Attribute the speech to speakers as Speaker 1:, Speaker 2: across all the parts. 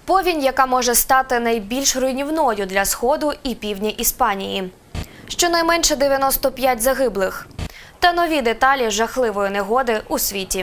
Speaker 1: Повінь, яка може стати найбільш руйнівною для Сходу і півдня Іспанії. Щонайменше 95 загиблих. Та нові деталі жахливої негоди у світі.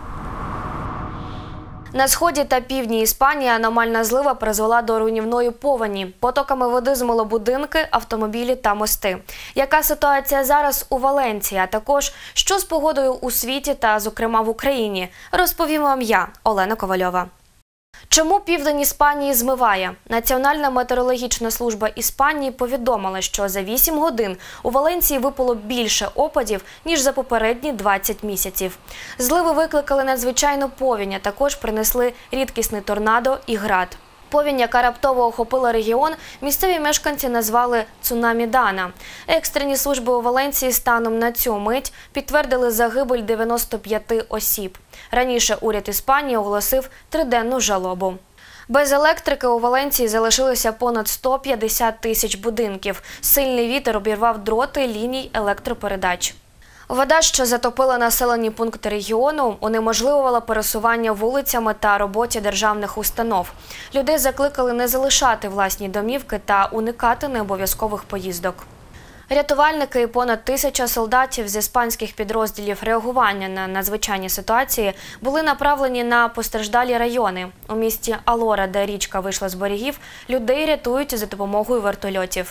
Speaker 1: На сході та півдні Іспанії аномальна злива призвела до руйнівної повені. Потоками води змило будинки, автомобілі та мости. Яка ситуація зараз у Валенції, а також що з погодою у світі та, зокрема, в Україні, розповім вам я, Олена Ковальова. Чому південь Іспанії змиває? Національна метеорологічна служба Іспанії повідомила, що за 8 годин у Валенції випало більше опадів, ніж за попередні 20 місяців. Зливи викликали надзвичайну повінь, а також принесли рідкісний торнадо і град. Повінь, яка раптово охопила регіон, місцеві мешканці назвали «цунамі Дана». Екстрені служби у Валенції станом на цю мить підтвердили загибель 95 осіб. Раніше уряд Іспанії оголосив триденну жалобу. Без електрики у Валенції залишилося понад 150 тисяч будинків. Сильний вітер обірвав дроти ліній електропередач. Вода, що затопила населені пункти регіону, унеможливувала пересування вулицями та роботі державних установ. Людей закликали не залишати власні домівки та уникати необов'язкових поїздок. Рятувальники і понад 1000 солдатів з іспанських підрозділів реагування на надзвичайні ситуації були направлені на постраждалі райони. У місті Алора, де річка вийшла з берегів, людей рятують за допомогою вертольотів.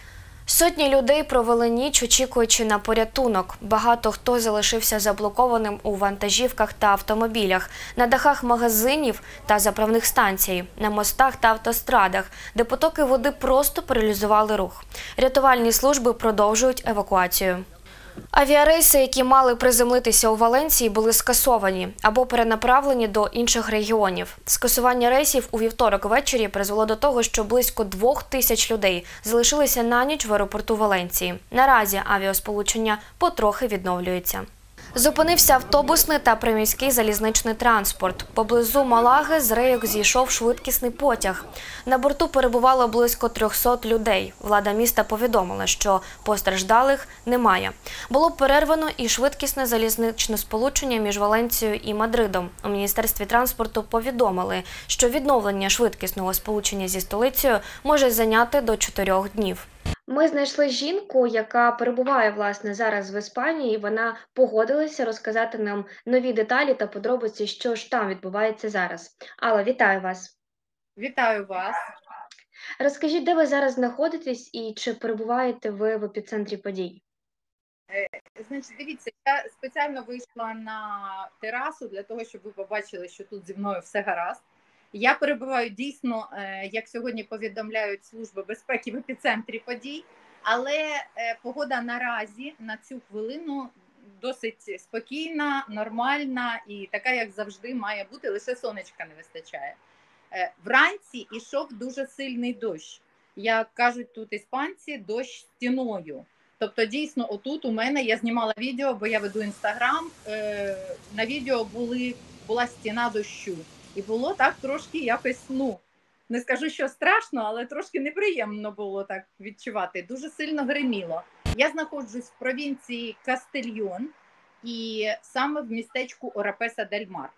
Speaker 1: Сотні людей провели ніч, очікуючи на порятунок. Багато хто залишився заблокованим у вантажівках та автомобілях, на дахах магазинів та заправних станцій, на мостах та автострадах, де потоки води просто паралізували рух. Рятувальні служби продовжують евакуацію. Авіарейси, які мали приземлитися у Валенції, були скасовані або перенаправлені до інших регіонів. Скасування рейсів у вівторок ввечері призвело до того, що близько 2000 людей залишилися на ніч в аеропорту Валенції. Наразі авіасполучення потрохи відновлюється. Зупинився автобусний та приміський залізничний транспорт. Поблизу Малаги з рейок зійшов швидкісний потяг. На борту перебувало близько 300 людей. Влада міста повідомила, що постраждалих немає. Було перервано і швидкісне залізничне сполучення між Валенцією і Мадридом. У Міністерстві транспорту повідомили, що відновлення швидкісного сполучення зі столицею може зайняти до 4 днів. Ми знайшли жінку, яка перебуває, власне, зараз в Іспанії, і вона погодилася розказати нам нові деталі та подробиці, що ж там відбувається зараз. Алла, вітаю вас.
Speaker 2: Вітаю вас.
Speaker 1: Розкажіть, де ви зараз знаходитесь і чи перебуваєте ви в епіцентрі подій?
Speaker 2: Значить, дивіться, я спеціально вийшла на терасу для того, щоб ви побачили, що тут зі мною все гаразд. Я перебуваю дійсно, як сьогодні повідомляють служби безпеки, в епіцентрі подій, але погода наразі на цю хвилину досить спокійна, нормальна і така, як завжди, має бути, лише сонечка не вистачає. Вранці йшов дуже сильний дощ. Як кажуть тут іспанці, дощ стіною. Тобто, дійсно, отут у мене, я знімала відео, бо я веду Інстаграм, на відео була стіна дощу. І було так трошки якось, не скажу, що страшно, але трошки неприємно було так відчувати. Дуже сильно гриміло. Я знаходжусь в провінції Кастильйон і саме в містечку Орапеса-дель-Мар.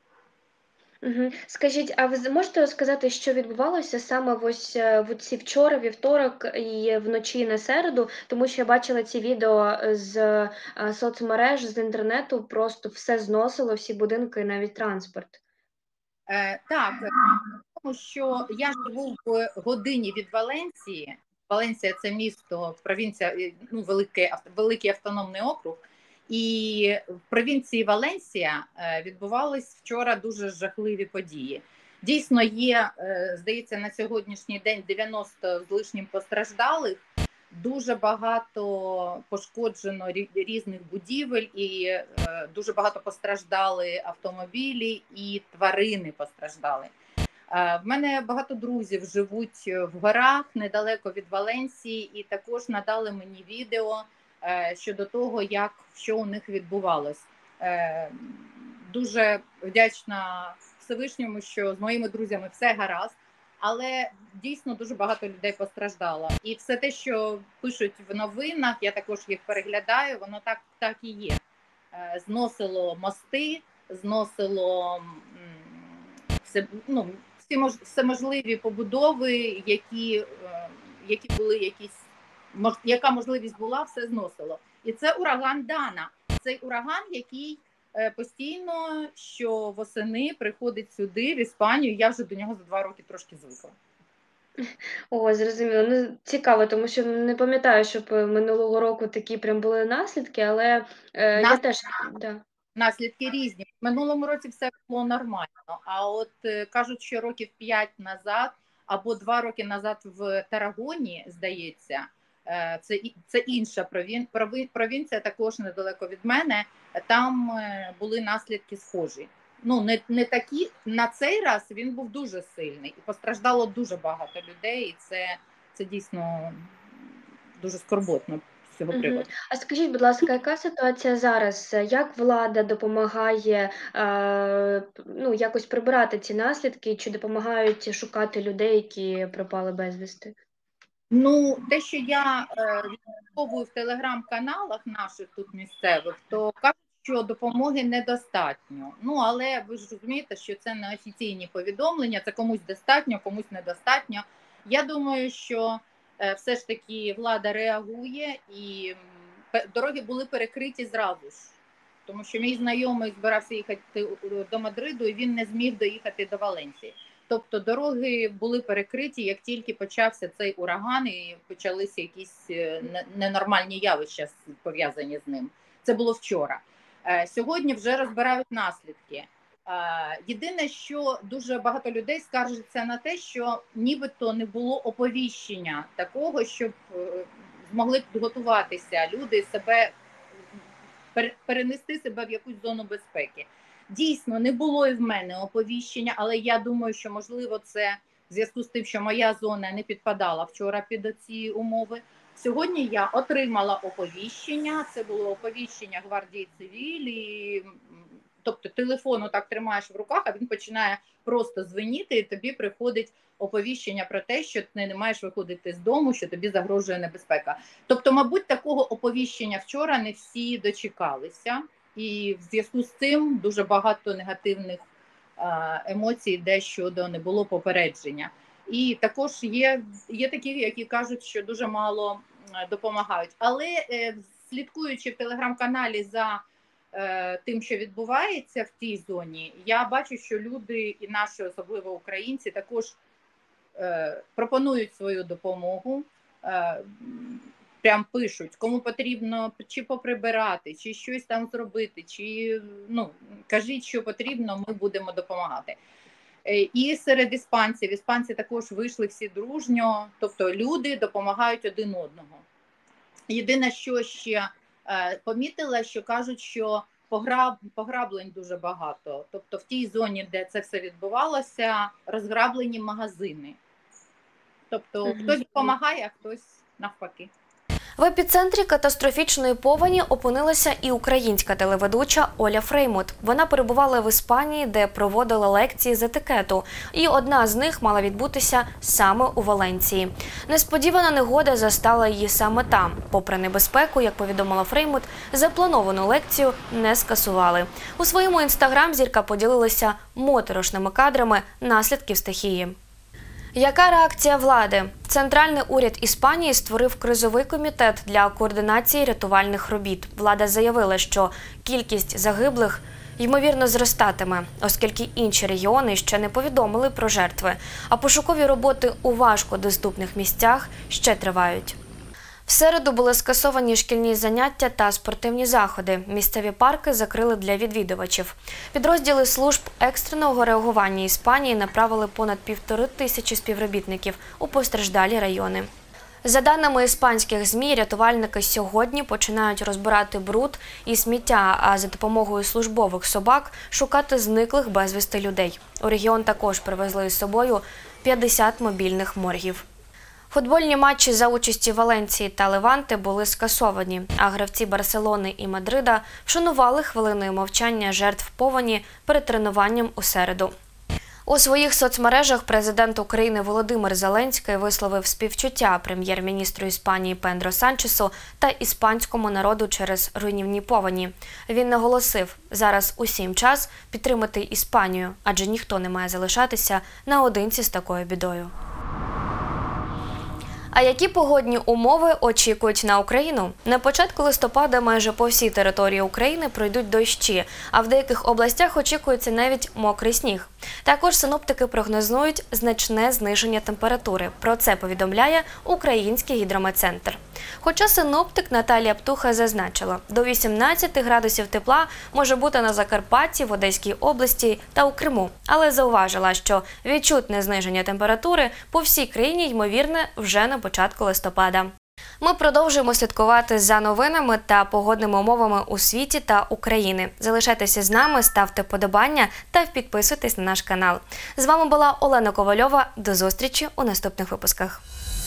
Speaker 1: Скажіть, а ви можете розказати, що відбувалося саме ось вчора, вівторок і вночі на середу? Тому що я бачила ці відео з соцмереж, з інтернету, просто все зносило, всі будинки, навіть транспорт.
Speaker 2: Так, тому що я живу в годині від Валенції. Валенція – це місто, провінція, великий автономний округ. І в провінції Валенсія відбувались вчора дуже жахливі події. Дійсно є, здається, на сьогоднішній день 90 з лишнім постраждалих. Дуже багато пошкоджено різних будівель і дуже багато постраждали автомобілі і тварини постраждали. В мене багато друзів живуть в горах недалеко від Валенсії і також надали мені відео щодо того, що у них відбувалось. Дуже вдячна Всевишньому, що з моїми друзями все гаразд. Але дійсно дуже багато людей постраждало. І все те, що пишуть в новинах, я також їх переглядаю, воно так і є. Зносило мости, зносило всі можливі побудови, які були яка можливість була, все зносило. І це ураган Дана. Цей ураган, який постійно, що восени приходить сюди, в Іспанію. Я вже до нього за 2 роки трошки звикла.
Speaker 3: О, зрозуміло. Ну, цікаво, тому що не пам'ятаю, щоб минулого року такі прям були наслідки, але я теж, да.
Speaker 2: Наслідки різні. В минулому році все було нормально, а от кажуть, що років 5 назад або 2 роки назад в Тарагоні, здається, це інша провінція, також недалеко від мене, там були наслідки схожі. Ну, не такі, на цей раз він був дуже сильний і постраждало дуже багато людей, і це дійсно дуже скорботно з цього приводу.
Speaker 3: А скажіть, будь ласка, яка ситуація зараз? Як влада допомагає якось прибирати ці наслідки, чи допомагають шукати людей, які пропали безвісти?
Speaker 2: Ну, те, що я відслідковую в телеграм-каналах наших тут місцевих, то кажуть, що допомоги недостатньо. Ну, але ви ж розумієте, що це не офіційні повідомлення, це комусь достатньо, комусь недостатньо. Я думаю, що все ж таки влада реагує і дороги були перекриті зразу ж. Тому що мій знайомий збирався їхати до Мадриду, і він не зміг доїхати до Валенції. Тобто дороги були перекриті, як тільки почався цей ураган і почалися якісь ненормальні явища пов'язані з ним. Це було вчора. Сьогодні вже розбирають наслідки. Єдине, що дуже багато людей скаржаться на те, що нібито не було оповіщення такого, щоб змогли підготуватися люди, перенести себе в якусь зону безпеки. Дійсно, не було і в мене оповіщення, але я думаю, що, можливо, це в зв'язку з тим, що моя зона не підпадала вчора під ці умови. Сьогодні я отримала оповіщення, це було оповіщення гвардії цивілі, тобто телефон так тримаєш в руках, а він починає просто дзвонити, і тобі приходить оповіщення про те, що ти не маєш виходити з дому, що тобі загрожує небезпека. Тобто, мабуть, такого оповіщення вчора не всі дочекалися. І в зв'язку з цим дуже багато негативних емоцій, де щодо не було попередження. І також є такі, які кажуть, що дуже мало допомагають. Але слідкуючи в телеграм-каналі за тим, що відбувається в тій зоні, я бачу, що люди, і наші, особливо українці, також пропонують свою допомогу. Прям пишуть, кому потрібно чи поприбирати, чи щось там зробити, чи кажіть, що потрібно, ми будемо допомагати. І серед іспанці також вийшли всі дружньо, тобто люди допомагають один одного. Єдине, що ще помітила, що кажуть, що пограблень дуже багато. Тобто в тій зоні, де це все відбувалося, розграблені магазини. Тобто хтось допомагає, а хтось навпаки.
Speaker 1: В епіцентрі катастрофічної повені опинилася і українська телеведуча Оля Фреймут. Вона перебувала в Іспанії, де проводила лекції з етикету. І одна з них мала відбутися саме у Валенції. Несподівана негода застала її саме там. Попри небезпеку, як повідомила Фреймут, заплановану лекцію не скасували. У своєму інстаграм зірка поділилася моторошними кадрами наслідків стихії. Яка реакція влади? Центральний уряд Іспанії створив кризовий комітет для координації рятувальних робіт. Влада заявила, що кількість загиблих, ймовірно, зростатиме, оскільки інші регіони ще не повідомили про жертви, а пошукові роботи у важкодоступних місцях ще тривають. В середу були скасовані шкільні заняття та спортивні заходи. Місцеві парки закрили для відвідувачів. Підрозділи служб екстреного реагування Іспанії направили понад 1500 співробітників у постраждалі райони. За даними іспанських ЗМІ, рятувальники сьогодні починають розбирати бруд і сміття, а за допомогою службових собак шукати зниклих безвісти людей. У регіон також привезли із собою 50 мобільних моргів. Футбольні матчі за участі Валенції та Леванте були скасовані, а гравці Барселони і Мадрида вшанували хвилиною мовчання жертв повені перед тренуванням у середу. У своїх соцмережах президент України Володимир Зеленський висловив співчуття прем'єр-міністру Іспанії Педро Санчесу та іспанському народу через руйнівні повені. Він наголосив, зараз усім час підтримати Іспанію, адже ніхто не має залишатися наодинці з такою бідою. А які погодні умови очікують на Україну? На початку листопада майже по всій території України пройдуть дощі, а в деяких областях очікується навіть мокрий сніг. Також синоптики прогнозують значне зниження температури. Про це повідомляє Український гідрометцентр. Хоча синоптик Наталія Птуха зазначила, до 18 градусів тепла може бути на Закарпатті, в Одеській області та у Криму. Але зауважила, що відчутне зниження температури по всій країні ймовірне вже на початку листопада. Ми продовжуємо слідкувати за новинами та погодними умовами у світі та Україні. Залишайтеся з нами, ставте вподобання та підписуйтесь на наш канал. З вами була Олена Ковальова. До зустрічі у наступних випусках.